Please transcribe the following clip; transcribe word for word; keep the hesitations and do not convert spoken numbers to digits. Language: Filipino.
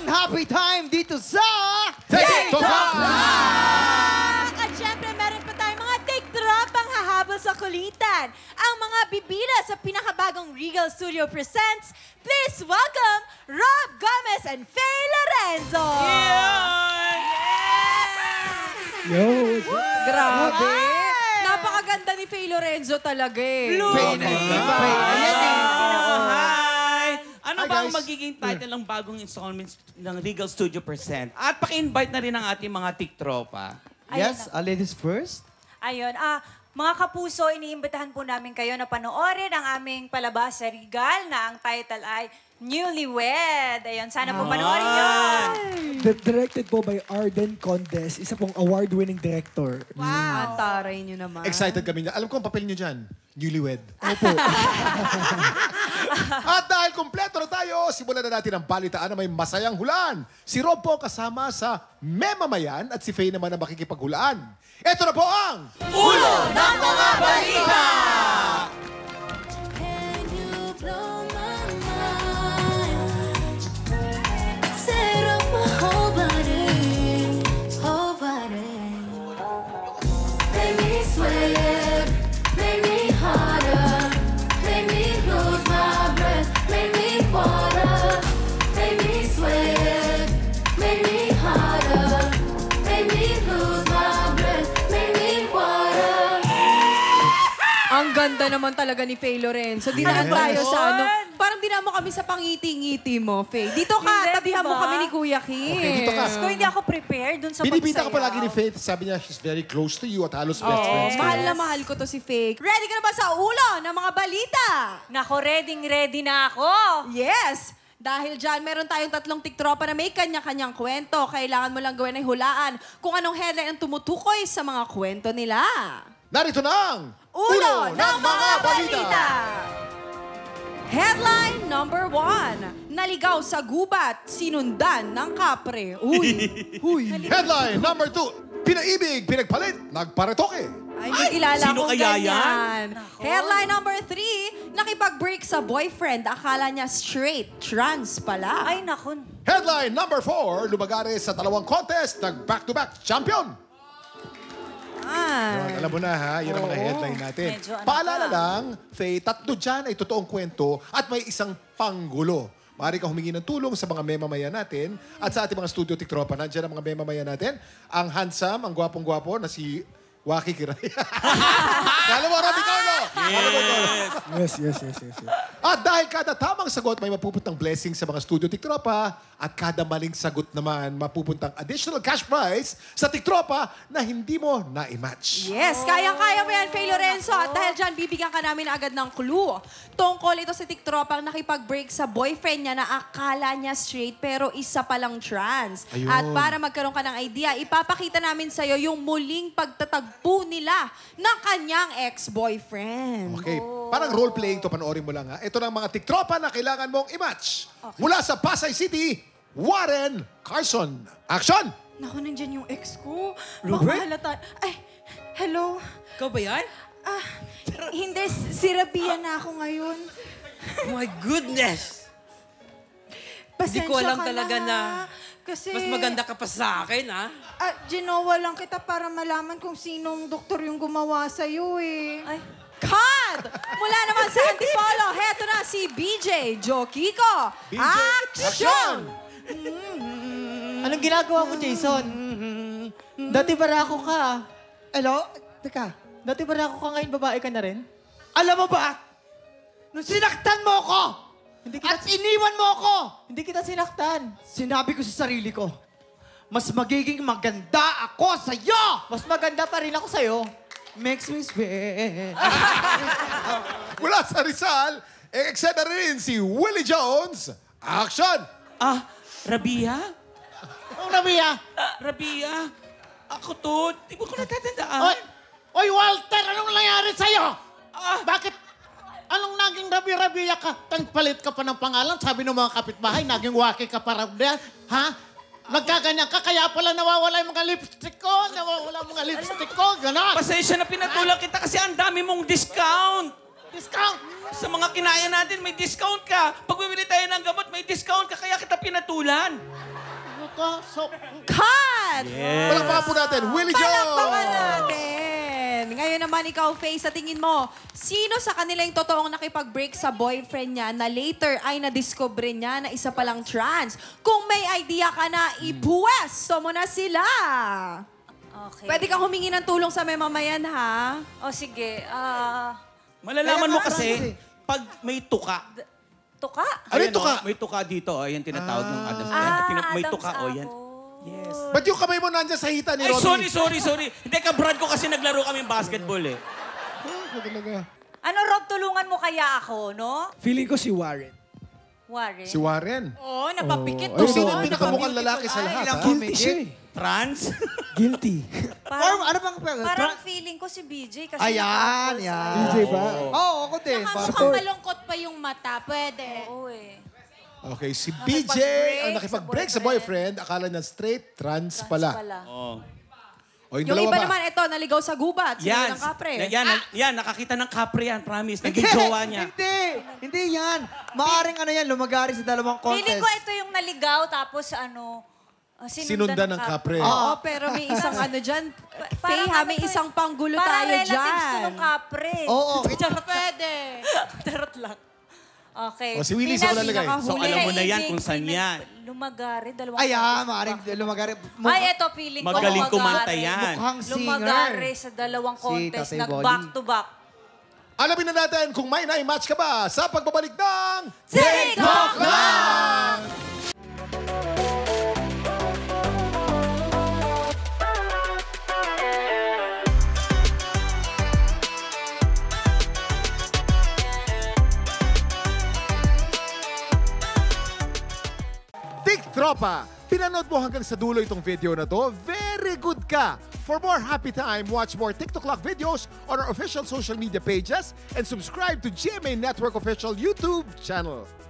happy time dito sa... TikTok! At syempre, meron pa tayong mga TikTok-pang hahabol sa kulitan. Ang mga bibila sa pinakabagong Regal Studio presents, please welcome Rob Gomez and Faye Lorenzo! Yo! Grabe! Napakaganda ni Faye Lorenzo talaga eh. Faye na Faye. Ayan eh. Hi! Ano Hi, ba ang guys. magiging title ng bagong installment ng Regal Studio Present? At paki-invite na rin ang ating mga tiktropa. Yes, uh, ladies first. Ayun, ah, mga kapuso, iniimbitahan po namin kayo na panoorin ang aming palabas sa Regal na ang title ay Newlywed. Ayun, sana po panoorin yun. Di- Directed po by Arden Condes, isa pong award-winning director. Wow! Taray niyo naman. Excited kami na. Alam ko ang papel niyo dyan. Newlywed. Opo. At dahil kumpleto na tayo, simulan na natin ang balitaan na may masayang hulaan. Si Rob po kasama sa Memamayan at si Faye naman ang makikipaghulaan. Ito na po ang... Ulo ng mga balita! Can you blow my mind? Set off my whole body, whole body. Make me sweat, make me harder, make me lose my breath, make me water, make me sweat, make me harder, make me lose my breath, make me water. Ang ganda naman talaga ni Faye Lorenzo. Dinaan tayo sa ano. Parang dinaan mo kami sa pangiti-ngiti mo, Faye. Dito ka, Hindi, tabihan diba? mo kami ni Kuya Kim. Okay, dito ka. Kung hindi ako prepared dun sa Binibita ka pagsayaw. palagi ni Faith. Sabi niya, she's very close to you at halos best Oh, friends kayo. mahal na mahal ko to si Faye. Ready ka na ba sa ulo ng mga balita? Nako, ready-ready na ako. Yes! Dahil dyan, meron tayong tatlong tiktropa na may kanya-kanyang kwento. Kailangan mo lang gawin ay hulaan kung anong headline ang tumutukoy sa mga kwento nila. Narito na ang... Ulo ng mga balita! Headline number one. Naligaw sa gubat, sinundan ng kapre. Uy! Uy! Headline number two. Pinaibig, pinagpalit, nagparetoke. Ay, may kilala sino kong kaya ganyan. Headline number three. Nakipag-break sa boyfriend. Akala niya straight. Trans pala. Ay, nako. Headline number four. Lumagare sa dalawang contest, nag-back-to-back champion. Ay. Yun, alam mo na ha, yan ang mga headline natin. Medyo ano Paalala pa. lang, Faye, tatlo dyan ay totoong kwento at may isang panggulo. Maaari kang humingi ng tulong sa mga memamayan natin at sa ating mga studio tiktropa. Nandiyan ang mga memamayan natin. Ang handsome, ang gwapong-gwapo na si Waki Kiray. Kala mo, Rob, ikaw, no? Yes! Yes, yes, yes, yes. yes. At dahil kada tamang sagot may mapupuntang blessing sa mga studio tiktropa at kada maling sagot naman mapupuntang additional cash prize sa tiktropa na hindi mo na-match. Yes, kayang-kaya mo yan, Faye Lorenzo. At dahil dyan, bibigyan ka namin agad ng clue. Tungkol ito sa tiktropang nakipag-break sa boyfriend niya na akala niya straight pero isa palang trans. Ayun. At para magkaroon ka ng idea, ipapakita namin sa'yo yung muling pagtatagpo nila ng kanyang ex-boyfriend. Okay, parang role-playing to, panoorin mo lang ha. Ito ng mga tiktropa na kailangan mong i-match. Mula sa Pasay City, Warren Carson. Action! Naku, nandyan yung ex ko. Baka Robert? mahalata. Ay, hello? Ikaw ba yan? Ah, hindi, si Rabia na ako ngayon. Oh my goodness! Pasensya Hindi ko alam ka talaga na. na Kasi, mas maganda ka pa sa akin, ha? Ah, ginawa lang kita para malaman kung sinong doktor yung gumawa sa'yo eh. Ay, Cut! Mula naman sa Antipolo, heto na si B J Joe Kiko. B J, Action! Anong ginagawa mo, Jason? Dati barako ka. Hello? Teka, Dati barako ka ngayon, babae ka na rin? alam mo ba? Nung sinaktan mo ako Hindi kita, at iniwan mo ako, hindi kita sinaktan. sinabi ko sa sarili ko, mas magiging maganda ako sa'yo! Mas maganda pa rin ako sa'yo. Makes me sweat. Mula sa Rizal, e-exceed na rin si Willie Jones. Action! Ah, Rabia? Ang nabiya. Rabia? Ako to, di mo ko natatandaan. Oy! Oy, Walter! Anong nangyari sa'yo? Ah, bakit? Anong naging rabi-rabiya ka? Tangpalit ka pa ng pangalan. Sabi ng mga kapitbahay, naging waki ka pa raw din. Ha? Nagkaganyan ka, kaya pala nawawala yung mga lipstick ko. Nawawala yung mga lipstick ko. Ganon. Pasensya na pinatulang kita kasi ang dami mong discount. Discount. Sa mga kinaya natin, may discount ka. Pag bumili tayo ng gamot, may discount ka. Kaya kita pinatulan. Ano ka? So, Cut! Yes. Palakpakan po natin, Willie Palakpakan Joe! natin! Ngayon naman ikaw, Faye, sa tingin mo, sino sa kanila yung totoong nakipag-break sa boyfriend niya na later ay nadiscover niya na isa palang trans? Kung may idea ka na, ipuwesto mo na sila! Okay. Pwede kang humingi ng tulong sa mamamayan, ha? O sige, ah... Malalaman Kaya mo nga kasi, kasi. pag may tuka. tuka? Ano yung Ayan, tuka? oh, may tuka dito. Oh, yan tinatawag ng Adam's Ah, apple. Pina- May Adam's tuka. Oh, yan. apple. Yes. Ba't yung kamay mo nandyan sa hita ni Ay, Robbie? sorry, sorry, sorry. Hindi, kabrad ko kasi naglaro kami basketball eh. Ah, talaga. Ano, Rob, tulungan mo kaya ako, no? Feeling ko si Warren. Warren. Si Warren. Oo, oh, napapikit Oh, Kung sino ayun, ang oh, pinakamukhang lalaki sa lahat, ha? Guilty siya eh. Trans? Guilty. Or Parang, ano bang... parang feeling ko si B J kasi... Ayan, nakapos yan. D J ba? Oo, oh, ako din. Saka Parang- mukhang malungkot pa yung mata. Pwede. Oo eh. Okay, si B J ang nakipag-break sa boyfriend. Akala niya straight, trans pala. Oh. O, yung, Yung dalawa iba ba? naman, ito, naligaw sa gubat. Sino Yan. ng kapre? Yan, yan, yan, nakakita ng kapre yan, promise. Naging Hindi, jowa niya. Hindi, hindi yan. Maaring ano yan, lumagari sa dalawang contest. Feeling ko ito yung naligaw tapos ano... ah, Sinundan ng kapre. Oo, pero may isang ano dyan. Faye, ha, may ano to eh, isang panggulo parang tayo relatives to dyan. nung kapre. Oo, Charot Pwede. Charot lang. Okay. O, si Willie sa Pinag- lalagay. So, Pinag- alam mo na yan pinag- kung saan yan. Lumagari, dalawang Ayan, contest maaring ba? lumagari. Ay, eto, feeling ko Magaling lumagari. kumanta yan. Mukhang singer. Lumagari sa dalawang Si contest, Tatay nag-back Bolly. to back. Alamin na natin kung may na-match ka ba sa pagbabalik ng... TikTok lang! Tik Tropa! Pinanood mo hanggang sa dulo itong video na to? Very good ka! For more happy time, watch more TikTok Lock videos on our official social media pages and subscribe to G M A Network official YouTube channel.